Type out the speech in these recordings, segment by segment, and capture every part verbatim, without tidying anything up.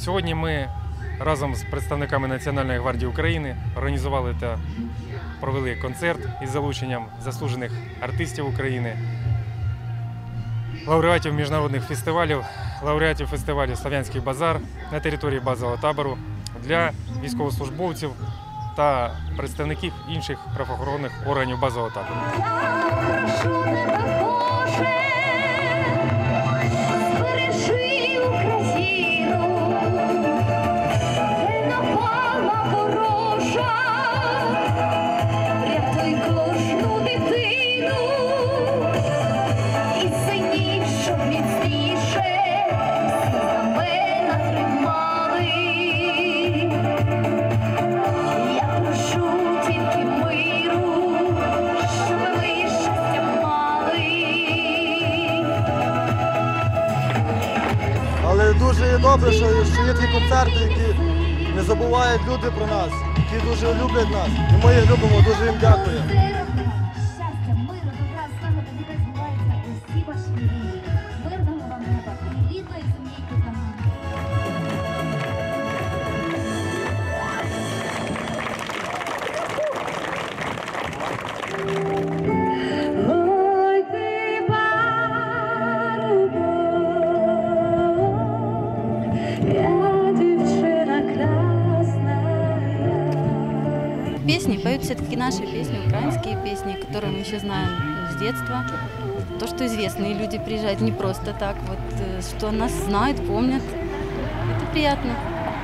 Сьогодні ми разом з представниками Національної гвардії України організували та провели концерт із залученням заслужених артистів України, лауреатів міжнародних фестивалів, лауреатів фестивалю «Слов'янський базар» на території базового табору для військовослужбовців та представників інших правоохоронних органів базового табору. Але дуже добре, що є такі концерти, які не забувають люди про нас, які дуже люблять нас. І ми їх любимо, дуже їм дякуємо. Щастя, миру, добра, слава тобі, хай збуваються усі ваші мрії. Мирного вам неба і рідної землі під ногами. Песни поют все-таки наши песни, украинские песни, которые мы еще знаем с детства. То, что известные люди приезжают не просто так, вот, что нас знают, помнят, это приятно.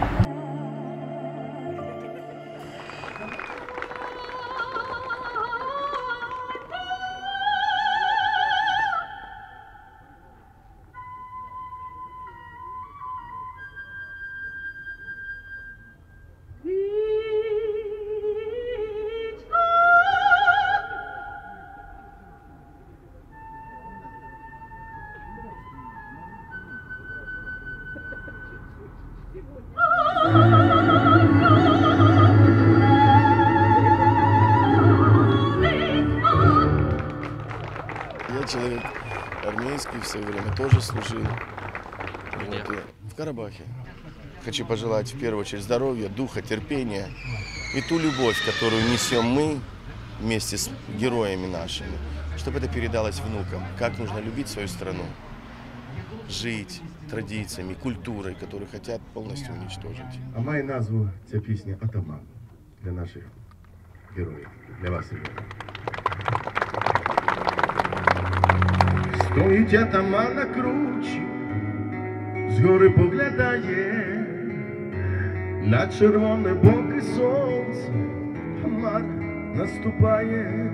Я человек армейский, в свое время тоже служил. Вот, в Карабахе. Хочу пожелать в первую очередь здоровья, духа, терпения и ту любовь, которую несем мы вместе с героями нашими, чтобы это передалось внукам, как нужно любить свою страну, жить традициями, культурой, которую хотят полностью уничтожить. А має назву ця пісня «Атаман» для наших героїв, для вас, ребята. Стоїть атаман на кручі, згори поглядає на червоне боки сонце, хмар наступає.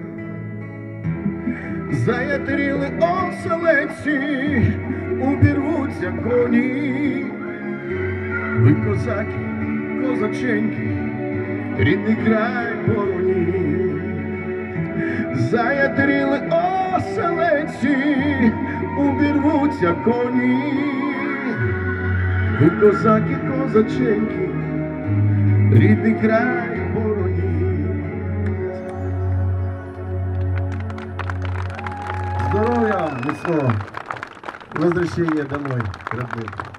Заятріли оселедці, убірвуться коні. Ви козаки, козаченьки, рідний край бороні. Заятріли оселедці, убірвуться коні. Ви козаки, козаченьки, рідний край бороні. Здоров'я, міцного, возвращення домой, родные.